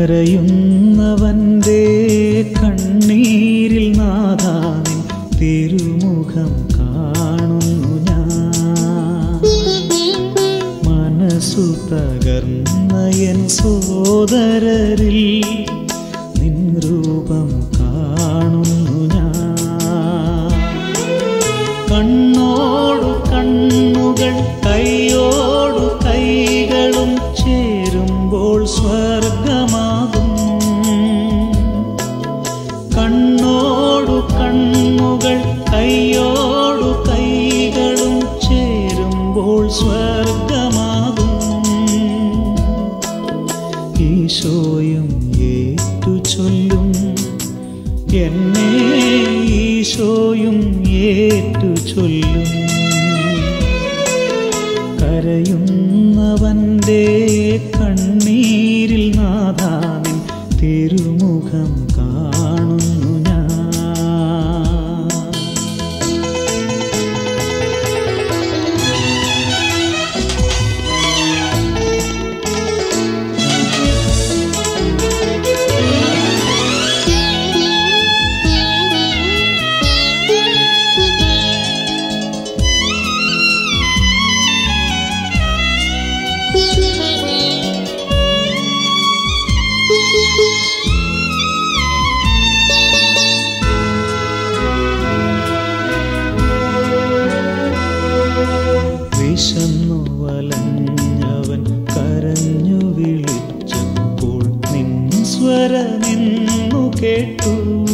കരയുന്നവൻ്റെ കണ്ണീരിൽ നാഥാ നിൻ തിരുമുഖം കാണുന്നു ഞാൻ. മനസ്സു തകർന്ന എൻ സോദരരിൽ നിൻ രൂപം കാണുന്നു ഞാൻ. കണ്ണോടു കണ്ണുകൾ കൈയോടു കൈകളും ചേരുമ്പോൾ സ്വർഗമാകും. കണ്ണോടു കണ്ണുകൾ കൈയോടു കൈകളും ചേരുമ്പോൾ സ്വർഗമാകും. ഈശോയും ഏറ്റു ചൊല്ലും എന്നെ, ഈശോയും ഏറ്റു ചൊല്ലും. കരയുന്നവൻ്റെ കണ്ണീരിൽ നാഥാ നിൻ തിരുമുഖം കാണുന്നു ഞാൻ. വിശന്നു വലഞ്ഞവൻ കരഞ്ഞു വിളിച്ചപ്പോൾ നിൻ സ്വരമെന്നു കേട്ടു.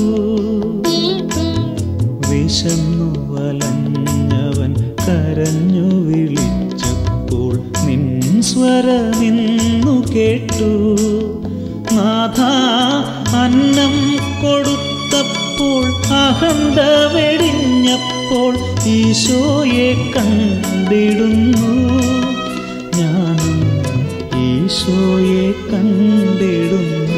വിശന്നു വലഞ്ഞവൻ കരഞ്ഞു വിളിച്ചപ്പോൾ നിൻ സ്വരമെന്നു കേട്ടു. നാഥാ അന്നം കൊടുത്തപ്പോൾ അഹന്ത വെടിഞ്ഞപ്പോൾ ഈശോയെ കണ്ടിടുന്നു ഞാനും, ഈശോയെ കണ്ടിടുന്നു.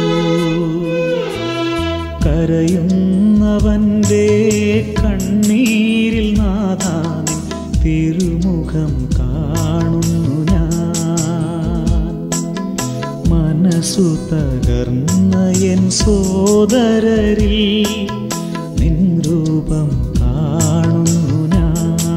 കരയുന്നവൻ്റെ കണ്ണീരിൽ നാഥാ നിൻ തിരുമുഖം കാണുന്നു ഞാൻ. മനസ്സു തകർന്ന എൻ സോദരരിൽ നിൻ രൂപം കാണുന്നു ഞാൻ.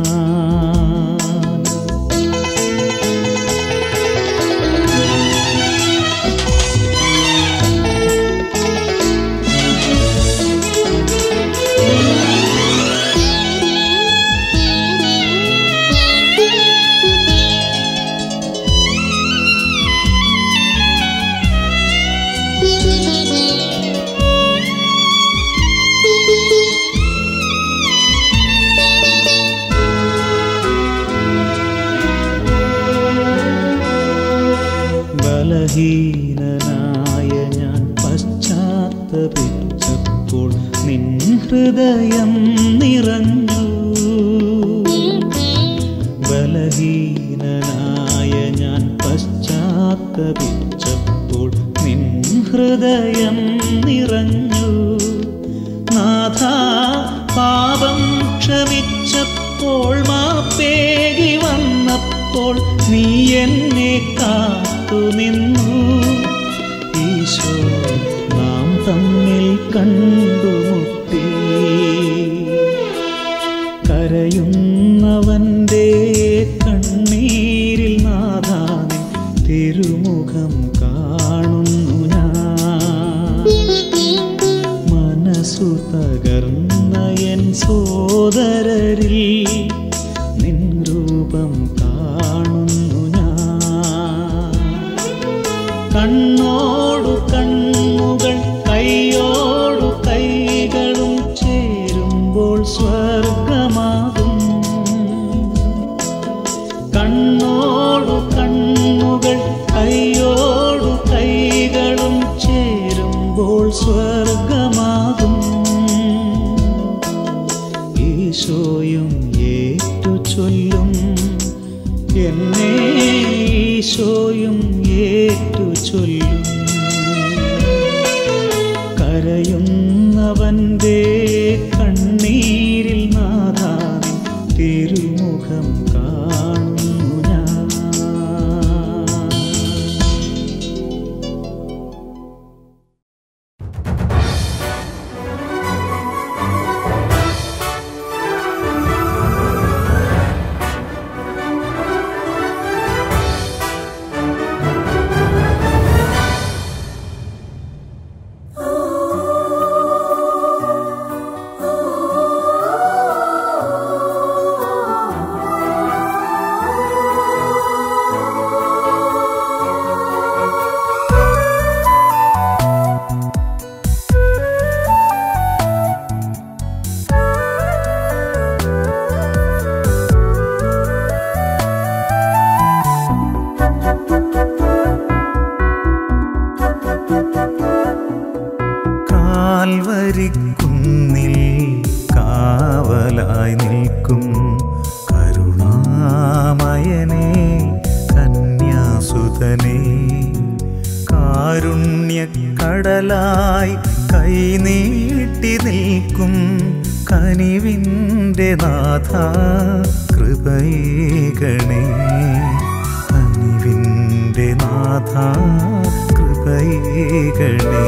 ബലഹീനനായ ഞാൻ പശ്ചാത്തപിച്ചപ്പോൾ നിൻ ഹൃദയം നിറഞ്ഞു. ബലഹീനനായ ഞാൻ പശ്ചാത്തപിച്ചപ്പോൾ നിൻ ഹൃദയം നിറഞ്ഞു. നാഥാ പാപം ക്ഷമിച്ചപ്പോൾ മാപ്പേകി വന്നപ്പോൾ നീ എന്നെ കാത്തുനിന്നു. ഈശോ നാം തമ്മിൽ കണ്ടുമുട്ടി. കരയുന്നവൻ്റെ കണ്ണീരിൽ നാഥാ നിൻ തിരുമുഖം കാണുന്നു ഞാൻ. മനസ്സു തകർന്ന എൻ സോദരരിൽ നിൻ രൂപം കാണുന്നു ഞാൻ. കണ്ണോടു കണ്ണുകൾ കൈയോടു കൈകളും ചേരുമ്പോൾ സ്വർഗമാകും. കണ്ണോടു കണ്ണുകൾ കൈയോടു കൈകളും ചേരുമ്പോൾ സ്വർഗമാകും. ഈശോയും ഏറ്റു ചൊല്ലും എന്നെ, ഈശോയും ഏറ്റു ചൊല്ലും. കരയുന്നവൻ്റെ കണ്ണീരിൽ നാഥാ നിൻ തിരുമുഖം കാണുന്നു ഞാൻ. കടലായി കൈനീട്ടി നിൽക്കും കനിവിൻ്റെ നാഥ കൃപയേകണേ. കനിവിൻ്റെ നാഥ കൃപയേകണേ.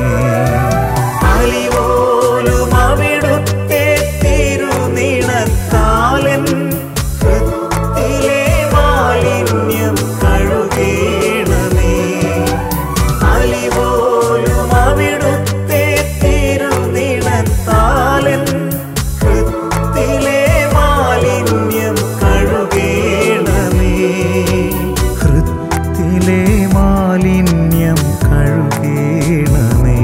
അലിപോലും അവിടുത്തെ തിരുനിണത്താലൻ ഹൃത്തിലെ മാലിന്യം കഴുകേണമേ. അലിപോലും അവിടുത്തെ തിരുനിണത്താലൻ ഹൃത്തിലെ മാലിന്യം കഴുകേണമേ. ഹൃത്തിലെ മാലിന്യം കഴുകേണമേ.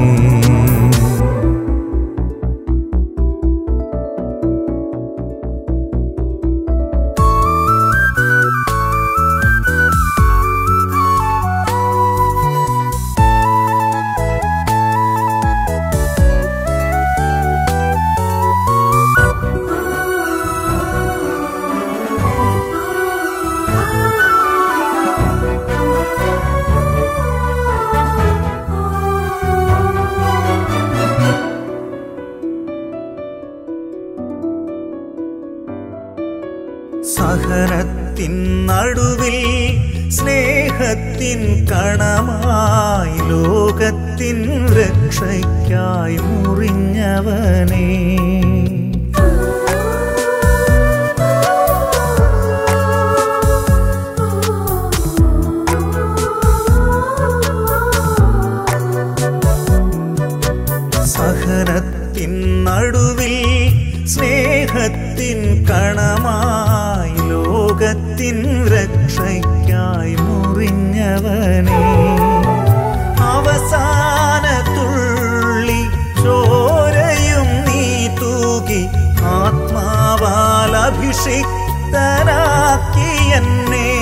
സഹനത്തിൻ നടുവിൽ സ്നേഹത്തിൻ കണമായി ലോകത്തിൻ രക്ഷയ്ക്കായി മുറിഞ്ഞവനേ. സഹനത്തിൻ നടുവിൽ സ്നേഹത്തിൻ കണമായി ലോകത്തിൻ രക്ഷയ്ക്കായി മുറിഞ്ഞവനേ. അവസാന തുള്ളി ചോരയും നീ തൂകി ആത്മാവാൽ അഭിഷിക്തനാക്കി എന്നെ.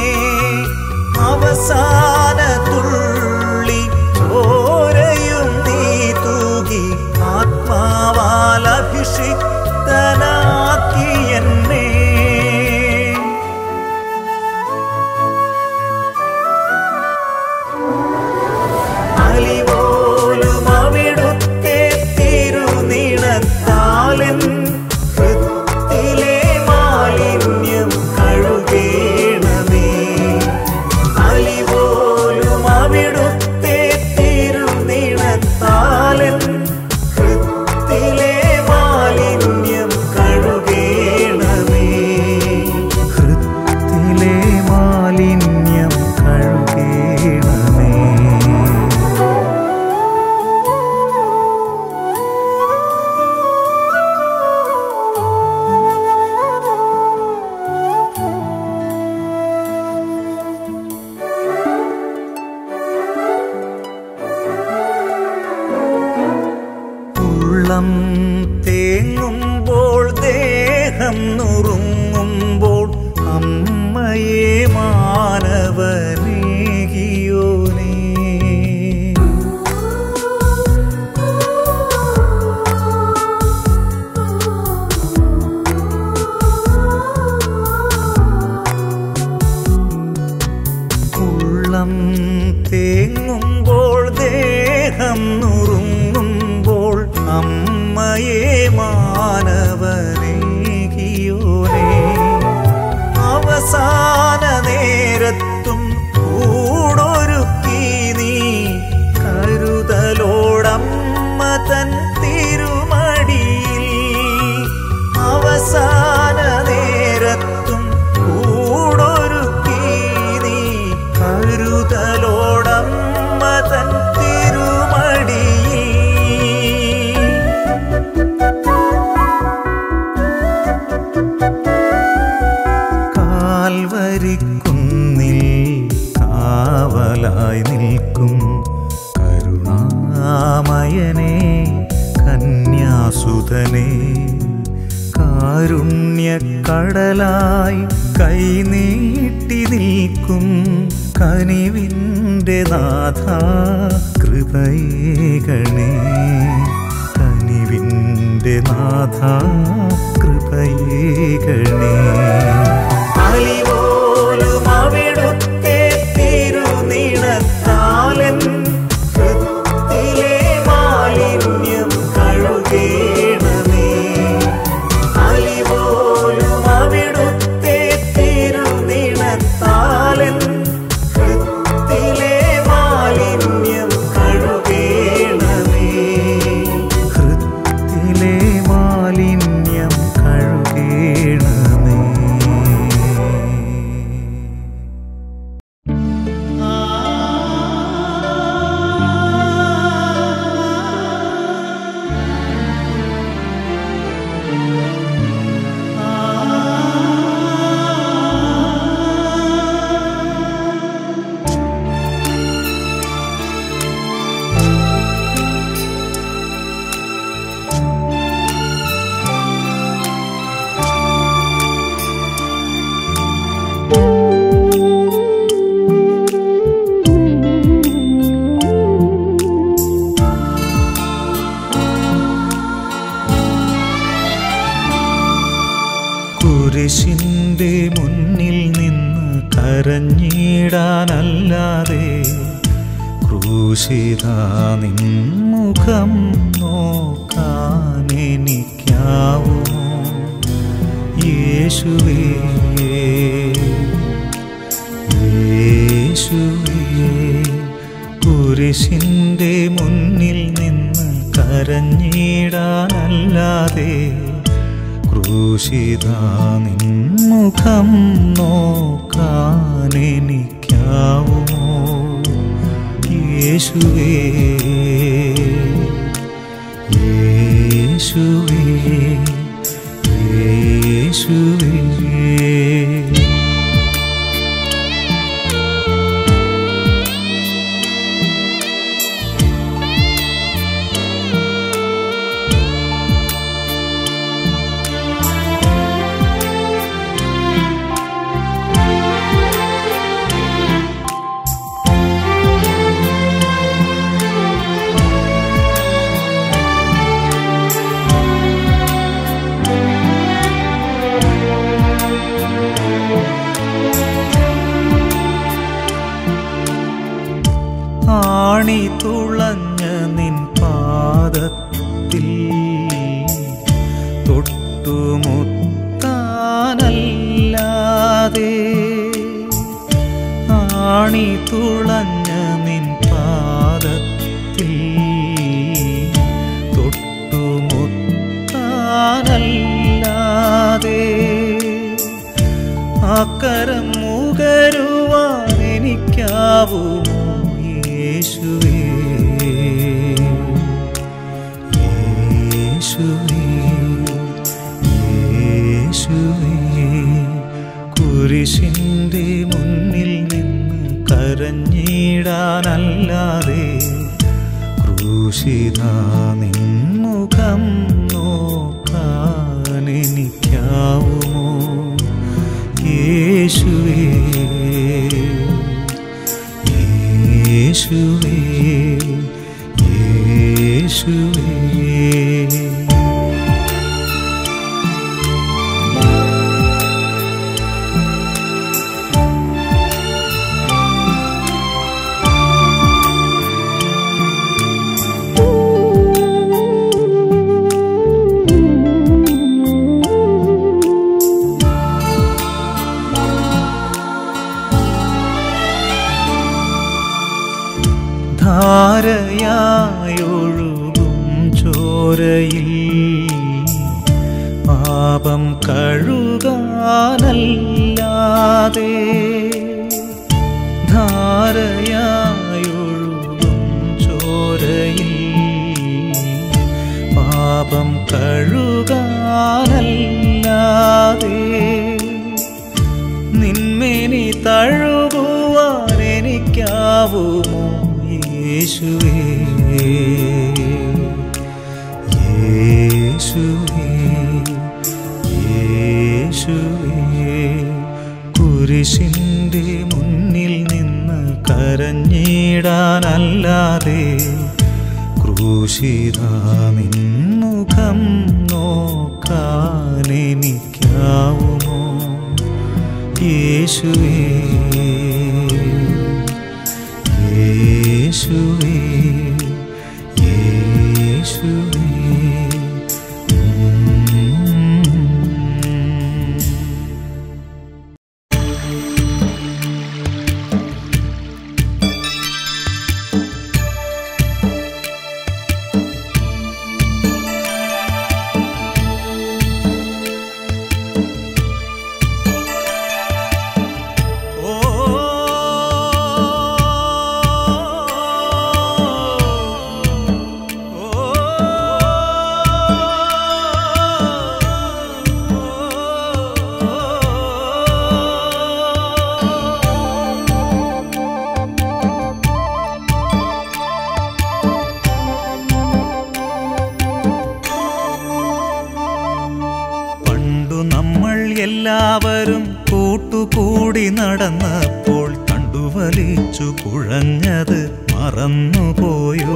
അവസാന തുള്ളി ചോരയും നീ തൂകി ആത്മാവാൽ അഭിഷിക്തനാക്കി എന്നെ. അലിപോലും അവിടുത്തെ തിരുനിണത്താലൻ ഹൃത്തിലെ മാലിന്യം കഴുകേണമേ. അലിപോലും അവിടുത്തെ തിരുനിണത്താലൻ ഹൃത്തിലെ മാലിന്യം കഴുകേണമേ. ഹൃത്തിലെ മാലിന്യം കഴുകേണമേ. ഉള്ളം തേങ്ങുമ്പോൾ ദേഹം നുറുങ്ങുമ്പോൾ അമ്മയെ മാനവനേകിയോനേ. ഉള്ളം തേങ്ങുമ്പോൾ ദേഹം നുറുങ്ങുമ്പോൾ അമ്മയെ മാനവനേകിയോനേ. അവസാന നേരത്തും കൂടൊരുക്കി നീ കരുതലോടമ്മ തൻ തിരുമടിയിൽ. അവസാന നേരത്തും കൂടൊരുക്കി നീ കരുതലോടമ്മ തൻ തിരുമടിയിൽ. കാൽവരിക്കുന്നിൽ കാവലായി നിൽക്കും കരുണാമയനേ കന്യാസുതനേ. കാരുണ്യക്കടലായി കൈനീട്ടി നിൽക്കും കനിവിൻ്റെ നാഥ കൃപയേകണേ. കനിവിൻ്റെ നാഥ കൃപയേകണേ. അലിപോലും അവിടുത്തെ തിരുനിണത്താലൻ ഹൃത്തിലെ മാലിന്യം കരഞ്ഞിടാനല്ലാതെ ക്രൂശിതാ നിൻ മുഖം നോക്കാനെനിക്കാവുമോ യേശുവേ യേശുവേ കുരിശിൻ്റെ മുന്നിൽ നിന്ന് കരഞ്ഞിടാനല്ലാതെ ക്രൂശിതാ നിൻ മുഖം നോക്കാനെനിക്കാവുമോ യേശുവേ യേശുവേ യേശുവേ ആണി തുളഞ്ഞ നിൻ പാദത്തിൽ തൊട്ടുമുത്താനല്ലാതെ ആണി തുളഞ്ഞ നിൻ പാദത്തിൽ തൊട്ടുമുത്താനല്ലാതെ ആക്കരം മുകരുവാൻ എനിക്കാവുമോ യേശുവേ യേശുവേ യേശുവേ കുരിശിൻ്റെ മുന്നിൽ നിന്ന് കരഞ്ഞിടാനല്ലാതെ ക്രൂശിതാ നിൻ മുഖം നോക്കാനെനിക്കാവുമോ യേശുവേ യേശുവേ യേശുവേ ധാരയായൊഴുകും ചോരയിൽ പാപം കഴുകാനല്ലാതെ ധാരയായൊഴുകും ചോരയിൽ പാപം കഴുകാനല്ലാതെ നിന്മേനി തഴുകുവാൻ എനിക്കാവുമോ യേശുവേ യേശുവേ യേശുവേ കുരിശിൻ്റെ മുന്നിൽ നിന്ന് കരഞ്ഞിടാനല്ലാതെ ക്രൂശിതാ നിൻ മുഖം നോക്കാനെനിക്കാവുമോ യേശുവേ യേശുവേ യേശുവേ എല്ലാവരും കൂട്ടുകൂടി നടന്നപ്പോൾ തണ്ടുവലിച്ചു കുഴഞ്ഞത് മറന്നുപോയോ?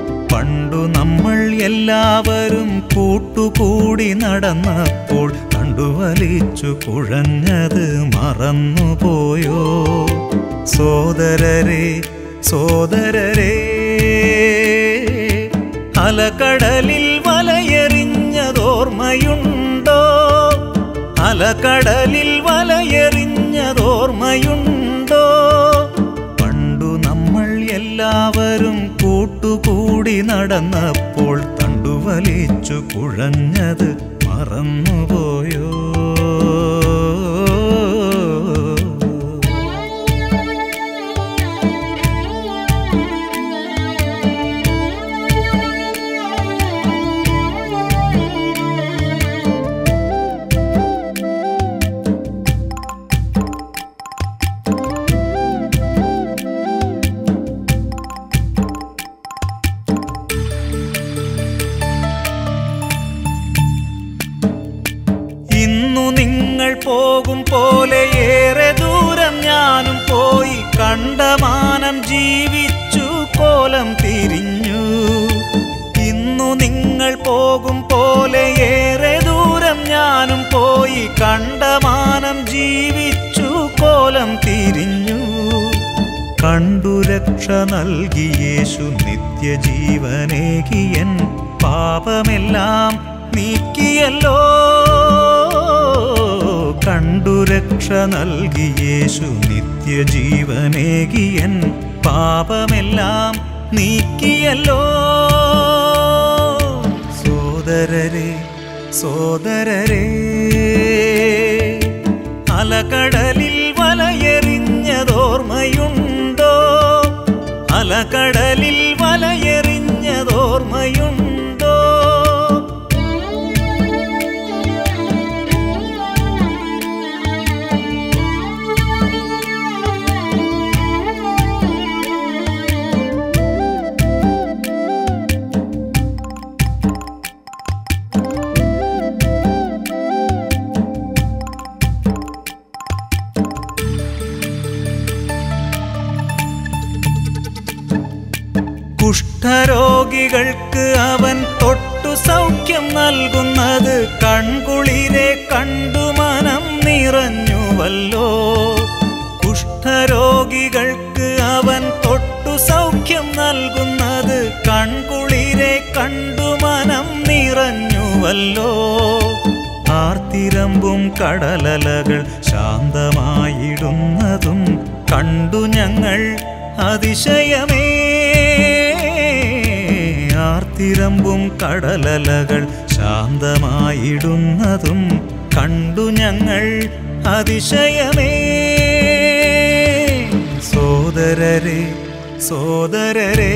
പണ്ടു നമ്മൾ എല്ലാവരും കൂട്ടുകൂടി നടന്നപ്പോൾ തണ്ടുവലിച്ചു കുഴഞ്ഞത് മറന്നുപോയോ? സോദരരെ സോദരരെ, അലകടലിൽ വലയെറിഞ്ഞതോർമ്മയുണ്ടോ? അലകടലിൽ വലയെറിഞ്ഞതോർമ്മയുണ്ടോ? പണ്ടു നമ്മൾ എല്ലാവരും കൂട്ടുകൂടി നടന്നപ്പോൾ തണ്ടുവലിച്ചു കുഴഞ്ഞത് മറന്നുപോയോ? പോകും പോലെ ഏറെ ദൂരം ഞാനും പോയി, കണ്ടമാനം ജീവിച്ചു കോലം തിരിഞ്ഞു. ഇന്നു നിങ്ങൾ പോകും പോലെ ഏറെ ദൂരം ഞാനും പോയി, കണ്ടമാനം ജീവിച്ചു കോലം തിരിഞ്ഞു. കണ്ടു രക്ഷ നൽകി യേശു നിത്യജീവനേകിയൻ പാപമെല്ലാം നീക്കിയല്ലോ. കണ്ടു രക്ഷ നൽകി യേശു നിത്യജീവനേകിയൻ പാപമെല്ലാം നീക്കിയല്ലോ. സോദരരെ സോദരരെ, അലകടലിൽ വലയെറിഞ്ഞതോർമ്മയുണ്ടോ? അലകടലിൽ വലയെറിഞ്ഞതോർമ്മയുണ്ടോ? കുഷ്ഠരോഗികൾക്ക് അവൻ തൊട്ടു സൗഖ്യം നൽകുന്നത് കൺകുളിരെ കണ്ടു മനം നിറഞ്ഞുവല്ലോ. കുഷ്ഠരോഗികൾക്ക് അവൻ തൊട്ടു സൗഖ്യം നൽകുന്നത് കൺകുളിരെ കണ്ടു മനം നിറഞ്ഞുവല്ലോ. ആർത്തിരമ്പും കടലലകൾ ശാന്തമായിടുന്നതും കണ്ടു ഞങ്ങൾ അതിശയമേ. ആർത്തിരമ്പും കടലലകൾ ശാന്തമായിടുന്നതും കണ്ടു ഞങ്ങൾ അതിശയമേ. സോദരരെ സോദരരെ,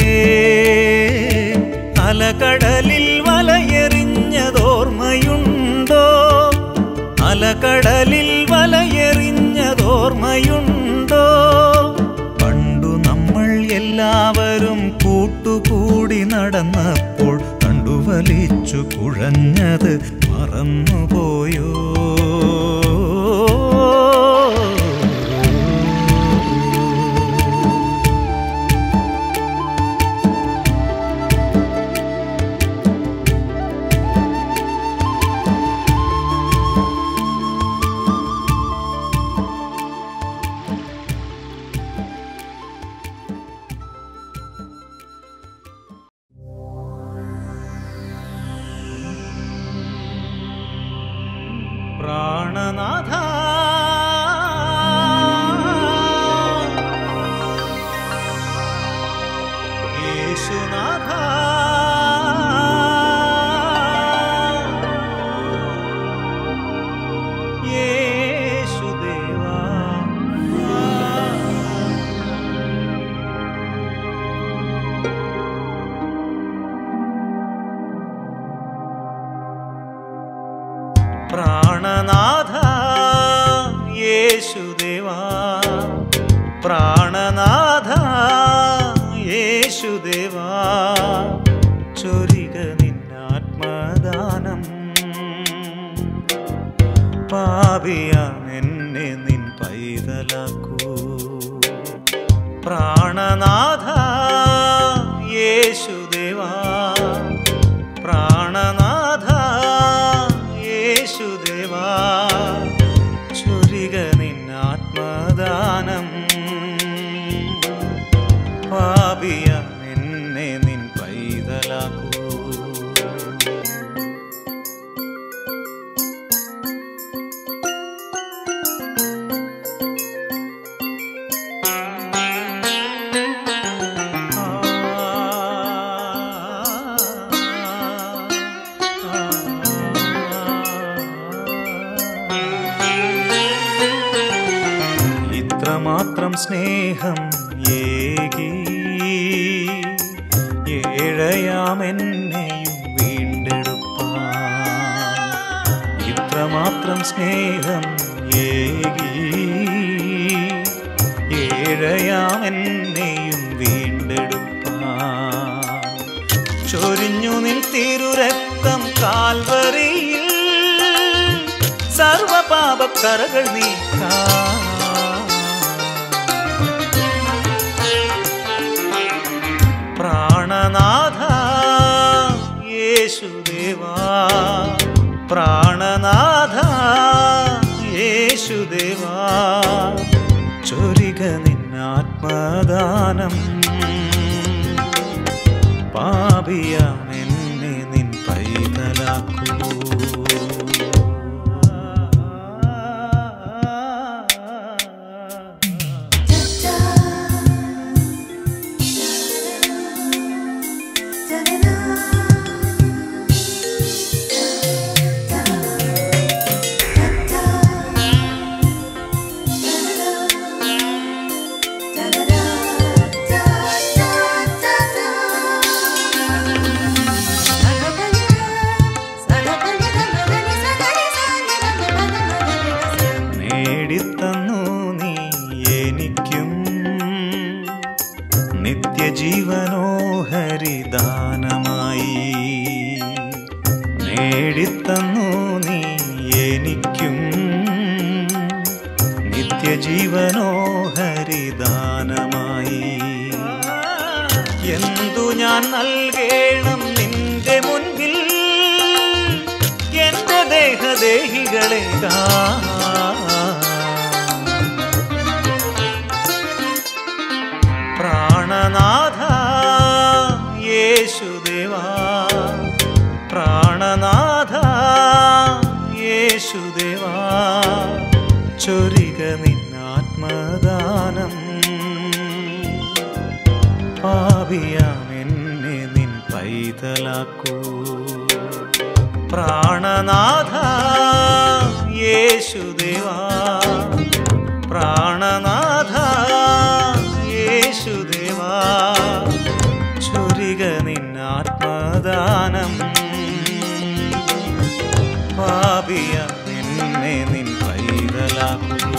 അലകടലിൽ വലയെറിഞ്ഞതോർമ്മയുണ്ടോ? അലകടലിൽ വലയെറിഞ്ഞതോർമ്മയുണ്ടോ? പണ്ടു നമ്മൾ എല്ലാവരും കൂട്ടുകൂടി നടന്നപ്പോൾ തണ്ടുവലിച്ചു കുഴഞ്ഞത് മറന്നുപോയോ? പ്രാണനാഥ യേശുനാഥ, യേശുദേവാ, പ്രാണനാഥ യേശുദേവാ, പ്രാണനാഥ യേശുദേവാ, ചൊരിക നിന്നാത്മദാനം. പാപിയാണെന്നെ നിൻ പൈതലാക്കൂ. പ്രാണനാഥ യേശുദേവാ, പ്രാണനാഥ യേശുദേവാ, ദാനം പാപിയാം എന്നെ നിൻ പൈതലാക്കൂ. ഇത്രമാത്രം സ്നേഹം ഏകി ഏഴയാമെന്നെയും വീണ്ടെടുപ്പാൻ. ഇത്രമാത്രം സ്നേഹം ഏകി ഏഴയാമെന്നെയും വീണ്ടെടുപ്പാൻ. ചൊരിഞ്ഞു നിൻ തിരുരക്തം കാൽവരിയിൽ സർവപാപക്കറകൾ നീക്കാൻ. പ്രാണനാഥ യേശുദേവാ, പ്രാണനാഥ യേശുദേവാ, ചൊരിക നിന്നാത്മദാനം പാപിയാം എന്നെ നിൻ പൈതലാക്കൂ. നേടിത്തന്നു നീ എനിക്കും നിത്യജീവനോ ഹരിദാനമായി. നേടിത്തന്നു നീ എനിക്കും നിത്യജീവനോ ഹരിദാനമായി. എന്തു ഞാൻ നൽകേണം നിന്റെ മുൻപിൽ എന്റെ ദേഹദേഹികളെ പ്രാണനാഥ യേശുദേവാ, പ്രാണനാഥ യേശുദേവാ, ചൊരിക നിന്നാത്മദാനം പാപിയാം എന്നെ നിൻ പൈതലാക്കൂ. പ്രാണനാഥ യേശുദേവാ, പ്രാണനാഥ യേശുദേവാ, ചൊരിക നിന്നാത്മദാനം പാപിയാം എന്നെ നിൻ പൈതലാക്കൂ.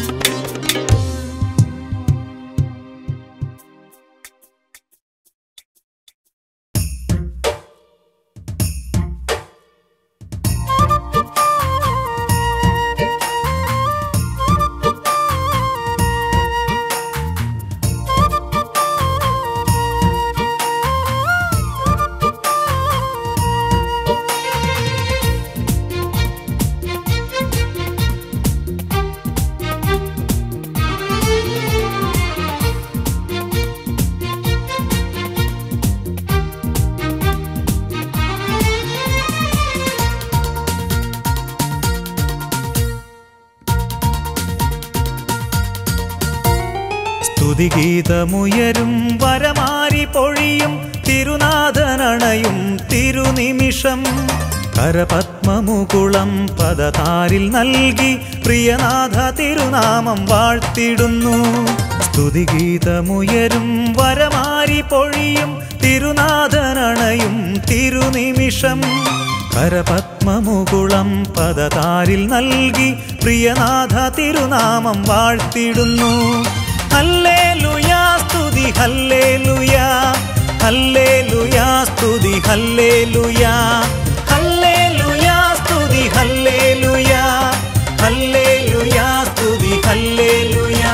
സ്തുതിഗീതമുയരും വരമാരി പൊഴിയും തിരുനാഥനണയും തിരുനിമിഷം. കരപത്മമുകുളം പദതാരിൽ നൽകി പ്രിയനാഥ തിരുനാമം വാഴ്ത്തിടുന്നു. സ്തുതിഗീതമുയരും വരമാരി പൊഴിയും തിരുനാഥനണയും തിരുനിമിഷം. കരപത്മമുകുളം പദതാരിൽ നൽകി പ്രിയനാഥ തിരുനാമം വാഴ്ത്തിടുന്നു. ഹല്ലേലൂയാ സ്തുതി ഹല്ലേലൂയാ, ഹല്ലേലൂയാ സ്തുതി ഹല്ലേലൂയാ, ഹല്ലേലൂയാ സ്തുതി ഹല്ലേലൂയാ, ഹല്ലേലൂയാ സ്തുതി ഹല്ലേലൂയാ.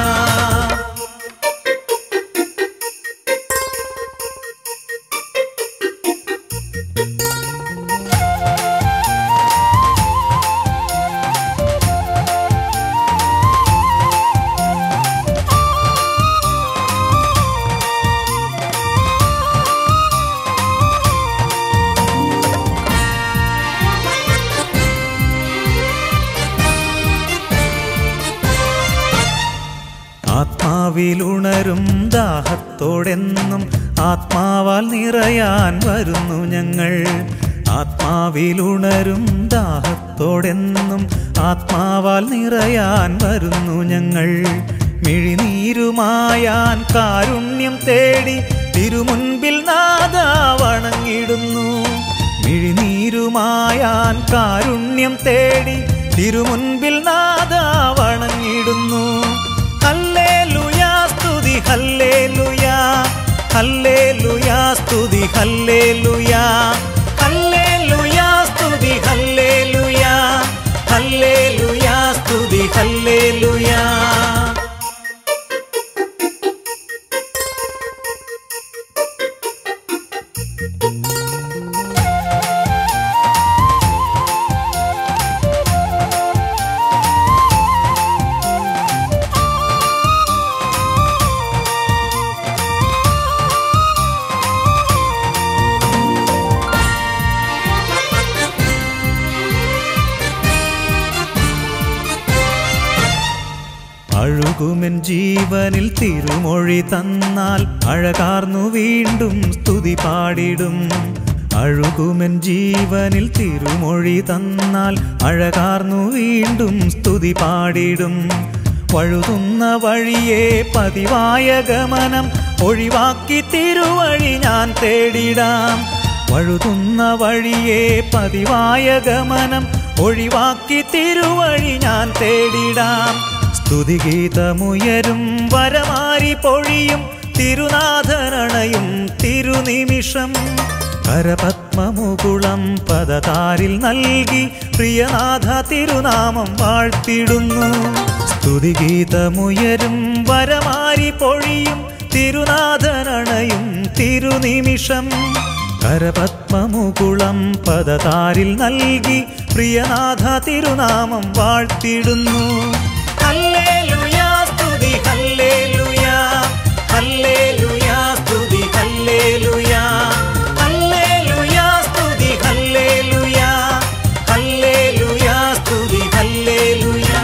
ആത്മാവിലുണരും ദാഹത്തോടെന്നും ആത്മാവാൽ നിറയാൻ വരുന്നു ഞങ്ങൾ. ആത്മാവിലുണരും ദാഹത്തോടെന്നും ആത്മാവാൽ നിറയാൻ വരുന്നു ഞങ്ങൾ. മിഴിനീരുമായാൻ കാരുണ്യം തേടി തിരുമുൻപിൽ നാഥാ വണങ്ങിടുന്നു. മിഴിനീരുമായാൻ കാരുണ്യം തേടി തിരുമുൻപിൽ നാഥാ വണങ്ങിടുന്നു. ഹല്ലേലൂയാ സ്തുതി ഹല്ലേലൂയാ, ഹല്ലേലൂയാ സ്തുതി ഹല്ലേലൂയാ, ഹല്ലേലൂയാ സ്തുതി ഹല്ലേലൂയാ, ഹല്ലേലൂയാ സ്തുതി ഹല്ലേലൂയാ. അഴുകുമെൻ ജീവനിൽ തിരുമൊഴി തന്നാൽ അഴകാർന്നു വീണ്ടും സ്തുതി പാടിടും. അഴുകുമെൻ ജീവനിൽ തിരുമൊഴി തന്നാൽ അഴകാർന്നു വീണ്ടും സ്തുതി പാടിടും. വഴുതുന്ന വഴിയെ പതിവായ ഗമനം ഒഴിവാക്കി തിരുവഴി ഞാൻ തേടിടാം. വഴുതുന്ന വഴിയെ പതിവായ ഗമനം ഒഴിവാക്കി തിരുവഴി ഞാൻ തേടിടാം. സ്തുതിഗീതമുയരും വരമാരി പൊഴിയും തിരുനാഥനണയും തിരുനിമിഷം. കരപത്മമുകുളം പദതാരിൽ നൽകി പ്രിയനാഥ തിരുനാമം വാഴ്ത്തിടുന്നു. സ്തുതിഗീതമുയരും വരമാരി പൊഴിയും തിരുനാഥനണയും തിരുനിമിഷം. കരപത്മമുകുളം പദതാരിൽ നൽകി പ്രിയനാഥ തിരുനാമം വാഴ്ത്തിടുന്നു. ഹല്ലേലൂയാ സ്തുതി ഹല്ലേലൂയാ, ഹല്ലേലൂയാ സ്തുതി ഹല്ലേലൂയാ, ഹല്ലേലൂയാ സ്തുതി ഹല്ലേലൂയാ, ഹല്ലേലൂയാ സ്തുതി ഹല്ലേലൂയാ.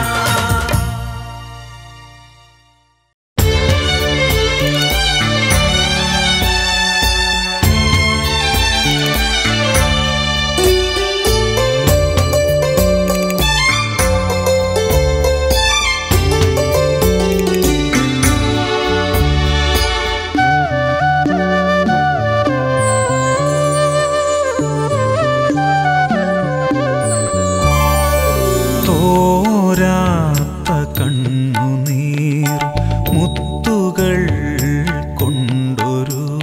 തോരാത്ത കണ്ണുനീർ മുത്തുകൾ കൊണ്ടൊരു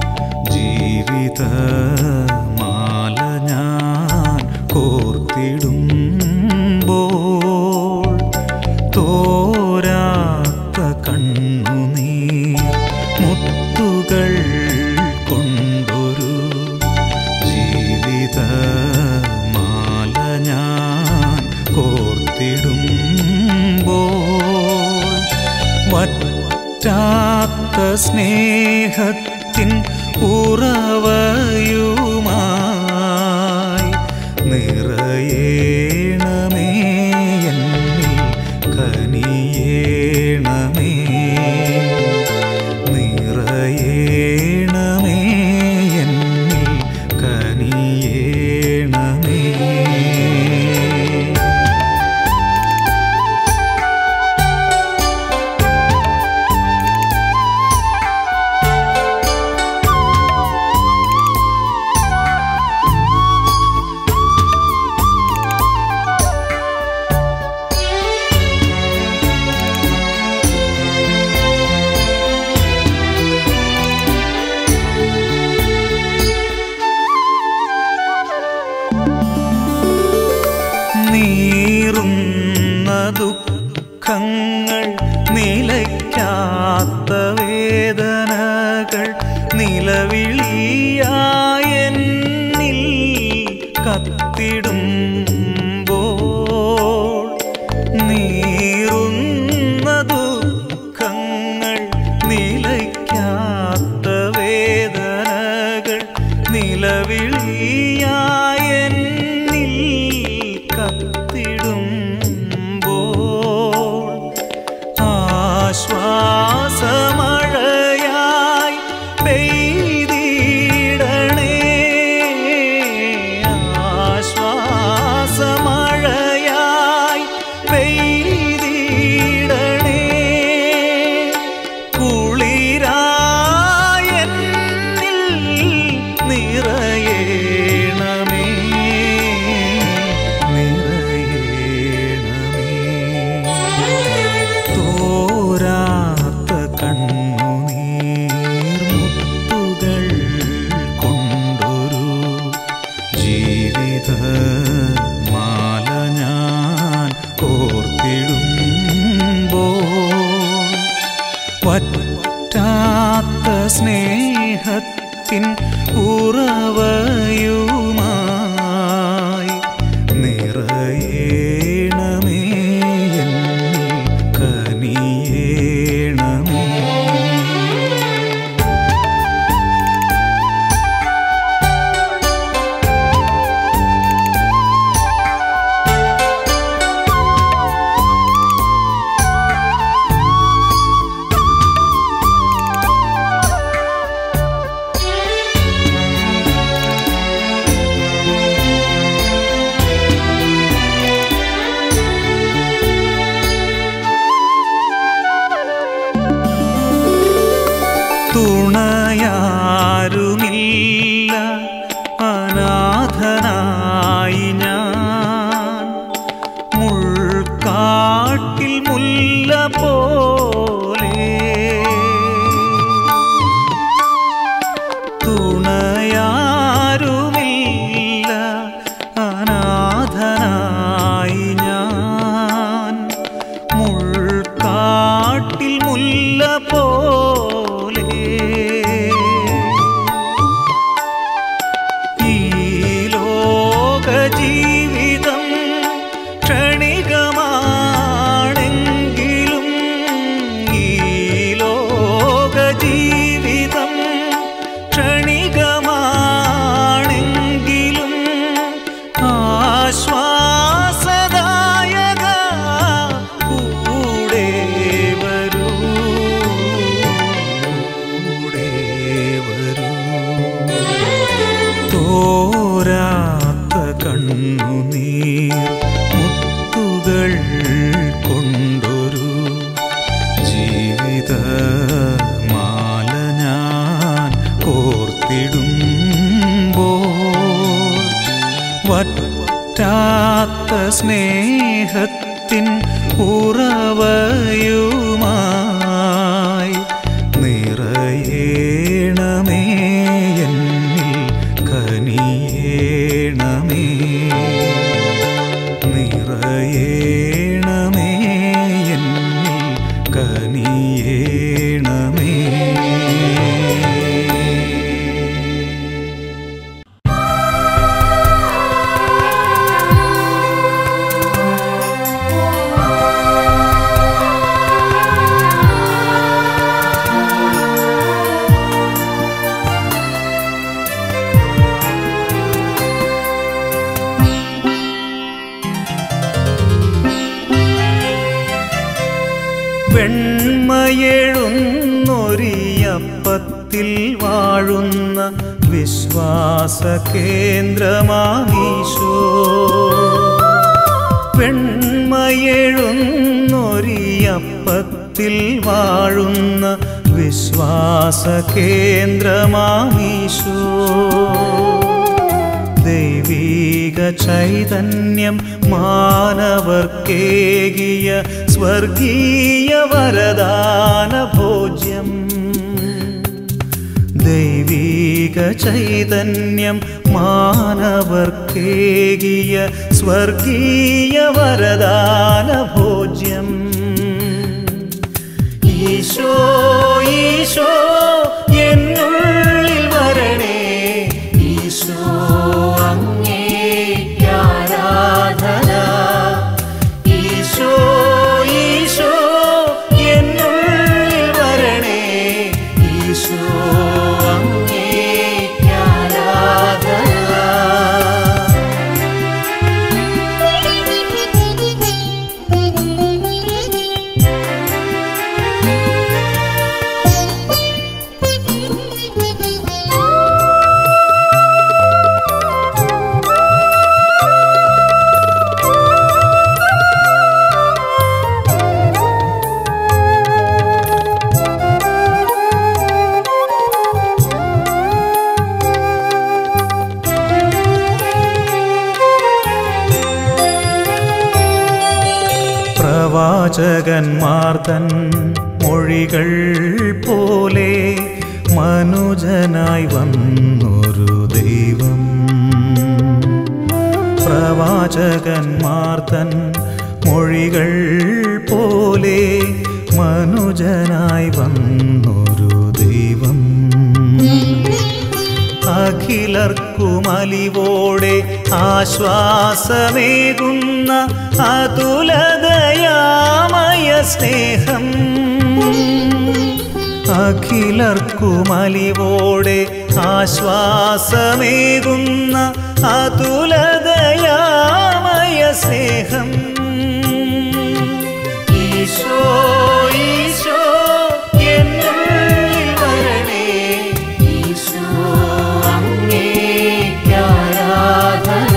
ജീവിതമാല ഞാൻ കോർത്തിടുമ്പോൾ, തോരാത്ത കണ്ണുനീർ മുത്തുകൾ കൊണ്ടൊരു ജീവിതമാല ഞാൻ കോർത്തിടുമ്പോൾ, വറ്റാത്ത സ്നേഹത്തിൻ ഉറവയുമായി നിറയേണമേ എന്നിൽ കനിയേണമേ, നിറയേണമേ എന്നിൽ കനിയേണമേ. നീറുന്ന ദുഃഖങ്ങൾ, നിലയ്ക്കാത്ത വേദനകൾ നിലവിളിയായെന്നിൽ കത്തിടുമ്പോൾ, നീറുന്ന ദുഃഖങ്ങൾ, നിലയ്ക്കാത്ത വേദനകൾ നിലവിളിയായെന്നിൽ കത്തിടുമ്പോൾ, ആശ്വാസമേകുന്ന ആശ്വാസമഴയായി പെയ്തിടണേ ആശ്വാസമഴയായി പെയ്തിടണേ കുളിരായെന്നിൽ നിറയേണമേ തോരാത്ത കണ്ണുനീർ മുത്തുകൾ കൊണ്ടൊരു ജീവിത മാല ഞാൻ കോർത്തിടുമ്പോൾ വറ്റാത്ത സ്നേഹത്തിൻ ഉറവയുമായി നിറയേണമേ എന്നിൽ കനിയേണമേ. തുണയാരുമില്ല അനാഥനായി ഞാൻ മുൾക്കാട്ടിൽ മുല്ല പോലെ തുണയാരുമില്ല അനാഥനായി ഞാൻ മുൾക്കാട്ടിൽ മുല്ല പോലെ ജീവിതം ക്ഷണികമാണെങ്കിലും ഈ ലോക ജീവിതം ക്ഷണികമാണെങ്കിലും ആശ്വാസദായക കൂടെ വരൂ കൂടെ വരൂ. തോരാത്ത കണ്ണുനീർ മുത്തുകൾ കൊണ്ടൊരു ജീവിത മാല ഞാൻ കോർത്തിടുമ്പോൾ വറ്റാത്ത സ്നേഹത്തിൻ ഉറവയുമായി നിറയേണമേ എന്നിൽ കനിയേണമേ നിറയേണമേ എന്നിൽ കനിയേണമേ. വെണ്മയെഴുന്നൊരിയപ്പത്തിൽ വാഴുന്ന വിശ്വാസ കേന്ദ്രമാമീശോ വെണ്മയെഴുന്നൊരിയപ്പത്തിൽ വാഴുന്ന വിശ്വാസ കേന്ദ്രമാമീശോ ദൈവീക ചൈതന്യം മാനവർക്കേകിയ സ്വർഗീയ വരദാന ഭോജ്യം ദൈവീക ചൈതന്യം മാനവർക്കേകിയ സ്വർഗീയ വരദാന ഭോജ്യം ഈശോ ഈശോ എന്നുള്ളിൽ വരണേ ഈശോ അങ്ങേക്ക് ആരാധന ഈശോ ഈശോ എന്നുള്ളിൽ വരണേ ഈശോ അങ്ങേക്ക് ആരാധന. പ്രവാചകന്മാർ തൻ മൊഴികൾ പോലെ മനുജനായി വന്നൊരു ദൈവം. പ്രവാചകന്മാർ തൻ മൊഴികൾ പോലെ മനുജനായി വന്നൊരു ദൈവം. അഖിലർക്കുമലിവോടെ ആശ്വാസമേകുന്ന അതുലതയാമയ സ്നേഹം. അഖിലർക്കുമലിവോടെ ആശ്വാസമേകുന്ന അതുലതയാമയ സ്നേഹം. ഈശോ ഈശോ എന്നുള്ളിൽ വരണേ, ഈശോ അങ്ങേക്ക് ആരാധന.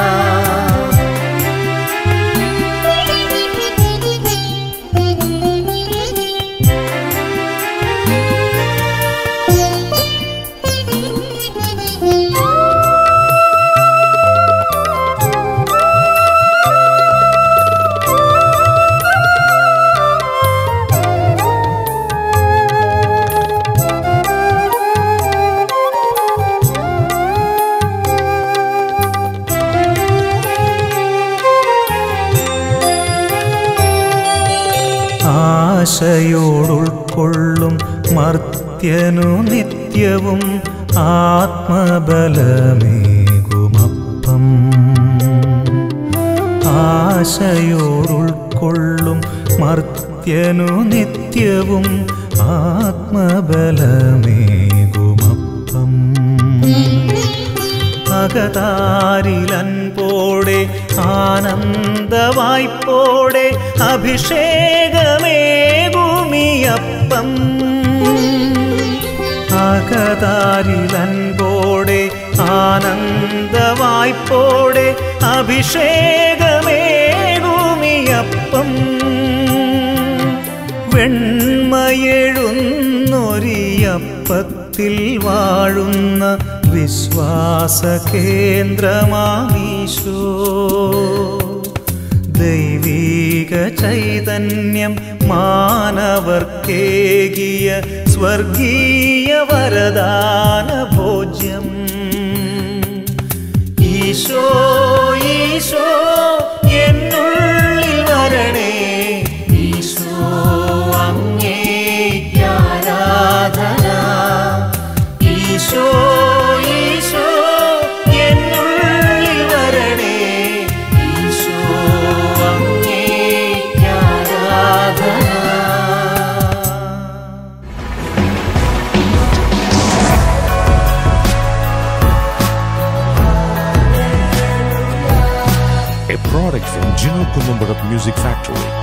ആശയോടുൾക്കൊള്ളും മർത്യനു നിത്യവും ആത്മബലമേകുമപ്പം. ആശയോടുൾക്കൊള്ളും മർത്യനു നിത്യവും ആത്മബലമേകുമപ്പം. അകതാരിലൻപോടെ ആനന്ദവായ്പോടെ അഭിഷേകമേകുമിയപ്പം. അകതാരിലൻപോടെ ആനന്ദവായ്പോടെ അഭിഷേകമേകുമിയപ്പം. വെണ്മയെഴുന്നൊരിയപ്പത്തിൽ വാഴുന്ന വിശ്വാസകേന്ദ്രമാമീശോ. ദൈവീക ചൈതന്യം മാനവർക്കേകിയ സ്വർഗീയ വരദാന ഭോജ്യം. ഈശോ ഈശോ എന്നുള്ളിൽ വരണേ, ഈശോ അങ്ങേക്ക് ആരാധന. ഈശോ ഈശോ എന്നുള്ളിൽ വരണേ, ഈശോ അങ്ങേക്ക് ആരാധന. A product from Gino Columbarat Music Factory.